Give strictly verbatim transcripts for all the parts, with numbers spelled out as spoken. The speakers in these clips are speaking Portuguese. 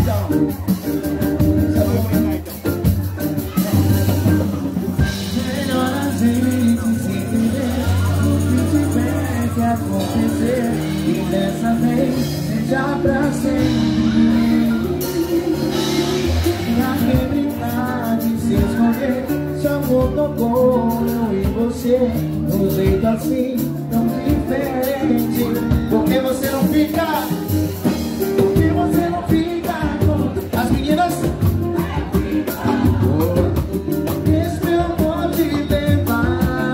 E dessa vez seja pra sempre. Pra que brincar de se esconder, se amor tocou eu e você num jeito assim tão diferente. Por que você não fica? Por que você não fica com as meninas? Esse meu amor te levar.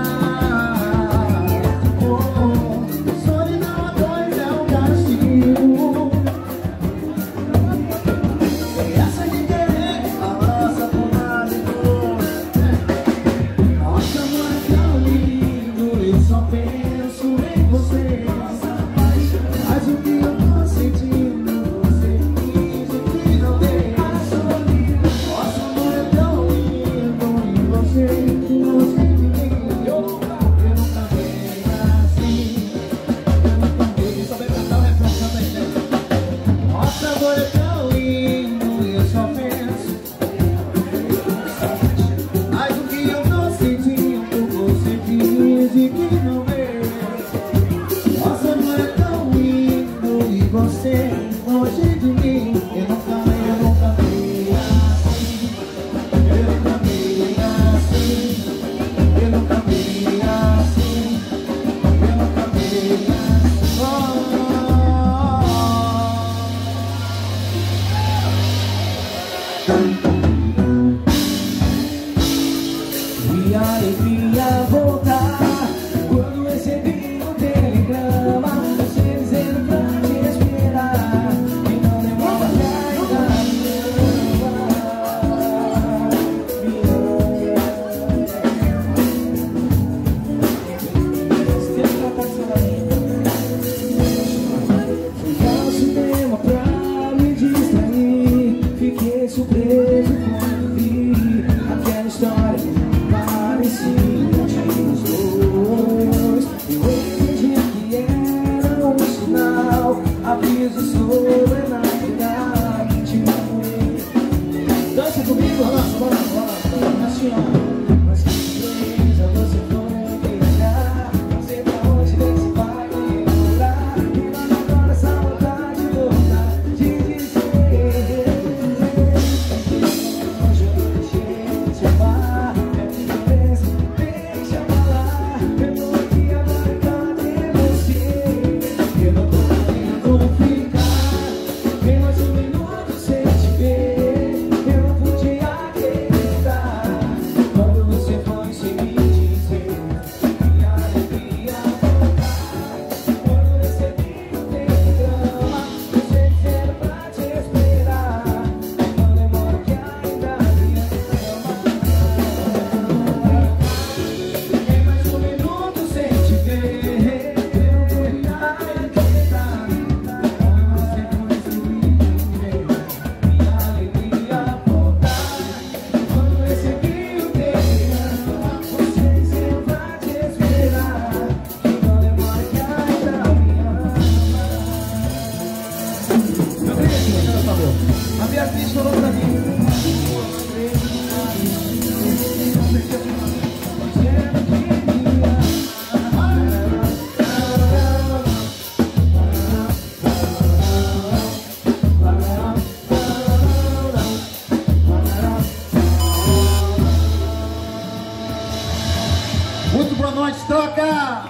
Muito boa noite, troca!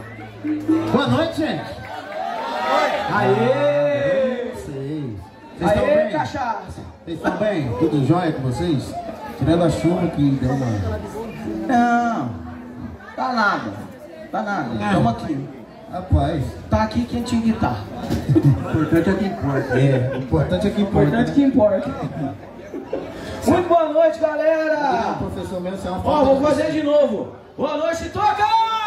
Boa noite, gente! Aê! Vocês estão Aê, bem? cachaça! Vocês estão bem? Tudo jóia com vocês? Tirando a chuva que deu uma... Não, tá nada, tá nada, estamos aqui. Rapaz, Tá aqui quem tinha que tá. o importante é que importa. É, o importante é que O importa. importante que importa. Muito boa noite, galera! O professor mesmo, você é uma Ó, falta vou de- fazer de novo. Boa noite, toca!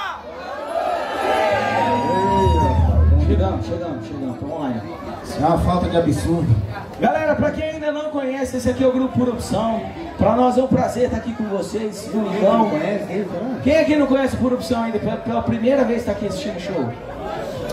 Chegamos, chegamos, chegamos, vamos lá. É uma falta de absurdo. Galera, pra quem ainda não conhece, esse aqui é o Grupo Pura Opção. Pra nós é um prazer estar aqui com vocês. Então, quem aqui não conhece Pura Opção ainda? Pela, pela primeira vez está aqui assistindo o show?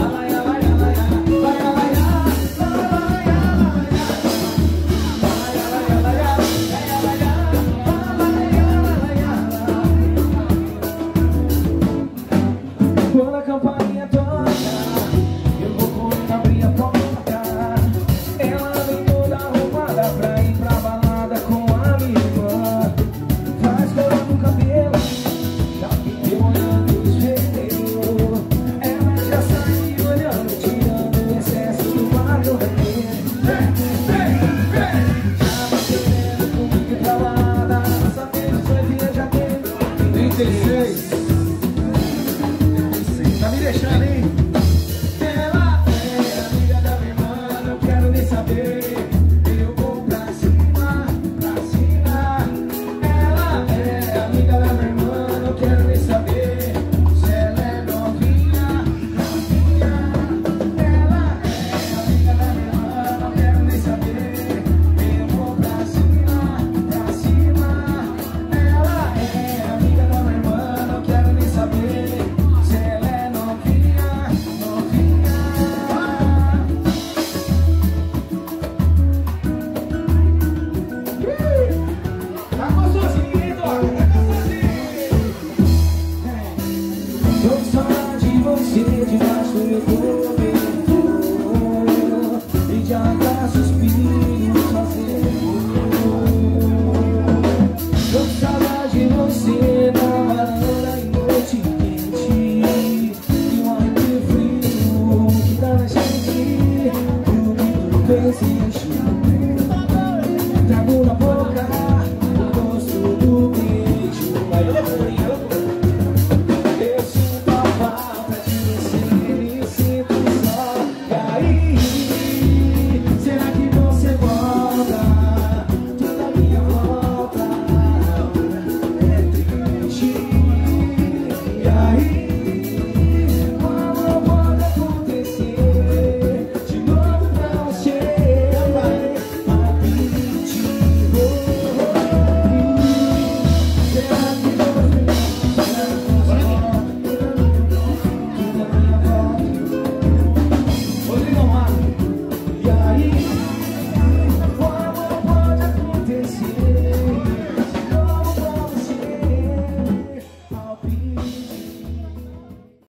Quando a campainha toca, eu vou correndo abrir a porta. Ela vem toda arrumada pra ir pra balada com a minha irmã. Faz cor no cabelo, já fiquei olhando o espelho. Ela já saiu olhando, tirando o excesso do barulho. Vem, vem, vem. Já bateu querendo comigo ir pra balada. Nossa vez foi dia, já teve trinta e seis. Tá me deixando, hein? Ela é amiga da minha irmã, não quero nem saber. Eu vou pra cima, pra cima. Ela é amiga da minha irmã, não quero nem saber. Se ela é novinha, novinha. Ela é amiga da minha irmã, não quero nem saber. Eu vou pra cima, pra cima. Ela é amiga da minha irmã, não quero nem saber. Se ela é novinha, novinha. Tá gostosinho, Doca, tá gostosinho. Tô com saudade de você debaixo do meu cobertor e de arrancar suspiros fazendo. Tô com saudade de você na varanda em noite quente e um arrepio frio que dá na gente. Dormindo no peito.